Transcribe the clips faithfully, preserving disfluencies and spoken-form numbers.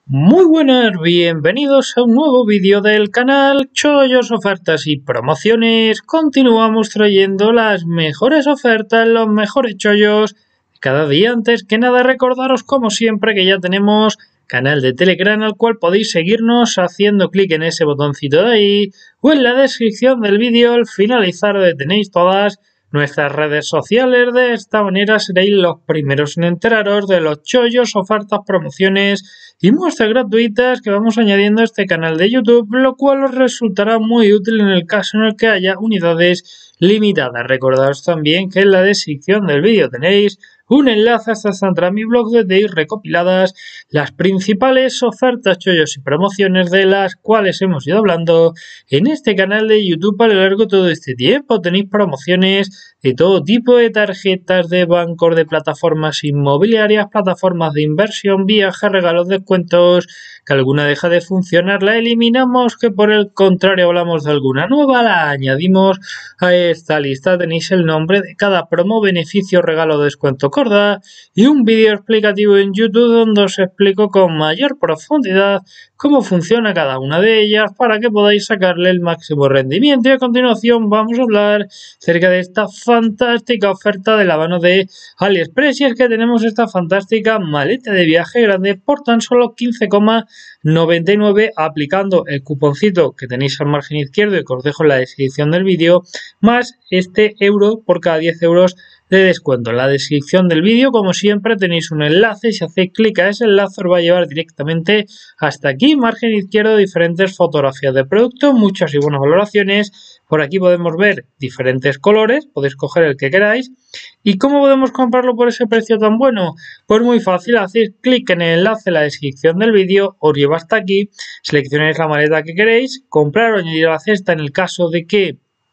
Muy buenas, bienvenidos a un nuevo vídeo del canal Chollos, Ofertas y Promociones. Continuamos trayendo las mejores ofertas, los mejores chollos de cada día. Antes que nada, recordaros como siempre que ya tenemos canal de Telegram al cual podéis seguirnos haciendo clic en ese botoncito de ahí o en la descripción del vídeo al finalizar donde tenéis todas nuestras redes sociales. De esta manera seréis los primeros en enteraros de los chollos, ofertas, promociones y muestras gratuitas que vamos añadiendo a este canal de YouTube, lo cual os resultará muy útil en el caso en el que haya unidades limitadas. Recordaos también que en la descripción del vídeo tenéis un enlace hasta mi blog donde tenéis recopiladas las principales ofertas, chollos y promociones de las cuales hemos ido hablando en este canal de YouTube a lo largo de todo este tiempo. Tenéis promociones de todo tipo de tarjetas de bancos, de plataformas inmobiliarias, plataformas de inversión, viajes, regalos, descuentos. Que alguna deja de funcionar, la eliminamos, que por el contrario hablamos de alguna nueva, la añadimos a esta lista. Tenéis el nombre de cada promo, beneficio, regalo, descuento, corda y un vídeo explicativo en YouTube donde os explico con mayor profundidad cómo funciona cada una de ellas para que podáis sacarle el máximo rendimiento. Y a continuación vamos a hablar acerca de esta fantástica oferta de la mano de AliExpress, y es que tenemos esta fantástica maleta de viaje grande por tan solo quince coma noventa y nueve, aplicando el cuponcito que tenéis al margen izquierdo y que os dejo en la descripción del vídeo, más este euro por cada diez euros de descuento. En la descripción del vídeo, como siempre, tenéis un enlace. Si hacéis clic a ese enlace os va a llevar directamente hasta aquí, margen izquierdo, diferentes fotografías de producto, muchas y buenas valoraciones. Por aquí podemos ver diferentes colores, podéis coger el que queráis. ¿Y cómo podemos comprarlo por ese precio tan bueno? Pues muy fácil, hacéis clic en el enlace en la descripción del vídeo, os lleva hasta aquí, seleccionáis la maleta que queréis, comprar o añadir a la cesta en el caso de que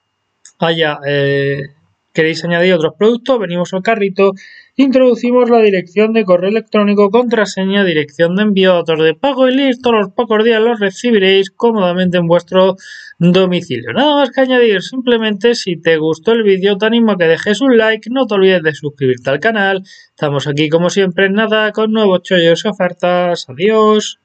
haya... Eh, queréis añadir otros productos, venimos al carrito, introducimos la dirección de correo electrónico, contraseña, dirección de envío, datos de pago y listo. Los pocos días los recibiréis cómodamente en vuestro domicilio. Nada más que añadir, simplemente si te gustó el vídeo te animo a que dejes un like, no te olvides de suscribirte al canal. Estamos aquí como siempre en nada con nuevos chollos y ofertas. Adiós.